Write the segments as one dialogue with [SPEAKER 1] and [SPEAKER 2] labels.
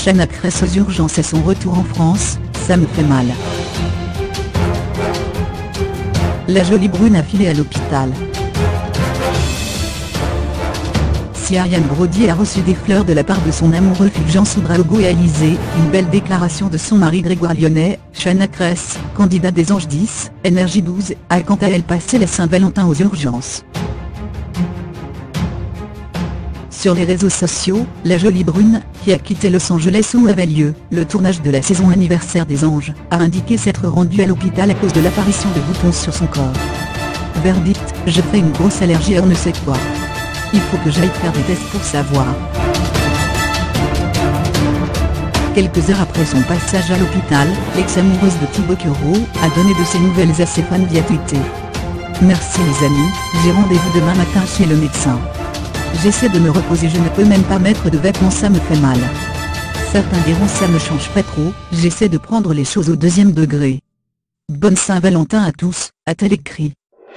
[SPEAKER 1] Chana Cres aux urgences à son retour en France, ça me fait mal. La jolie brune a filé à l'hôpital. Si Ariane Brody a reçu des fleurs de la part de son amoureux Fulgence Soubraogo et Alizé, une belle déclaration de son mari Grégoire Lyonnais, Chana Cres, candidat des Anges 10, Énergie 12, a quant à elle passé la Saint-Valentin aux urgences. Sur les réseaux sociaux, la jolie brune, qui a quitté Los Angeles où avait lieu le tournage de la saison anniversaire des Anges, a indiqué s'être rendue à l'hôpital à cause de l'apparition de boutons sur son corps. Verdict, je fais une grosse allergie à on ne sait quoi. Il faut que j'aille faire des tests pour savoir. Quelques heures après son passage à l'hôpital, l'ex-amoureuse de Thibaut Curot a donné de ses nouvelles à ses fans via Twitter. Merci les amis, j'ai rendez-vous demain matin chez le médecin. J'essaie de me reposer, je ne peux même pas mettre de vêtements, ça me fait mal. Certains diront ça ne change pas trop, j'essaie de prendre les choses au deuxième degré. Bonne Saint-Valentin à tous, a-t-elle écrit.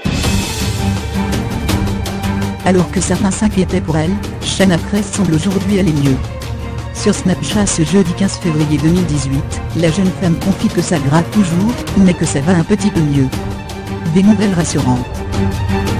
[SPEAKER 1] Alors que certains s'inquiétaient pour elle, Chana Cres semble aujourd'hui aller mieux. Sur Snapchat ce jeudi 15 février 2018, la jeune femme confie que ça gratte toujours, mais que ça va un petit peu mieux. Des nouvelles rassurantes.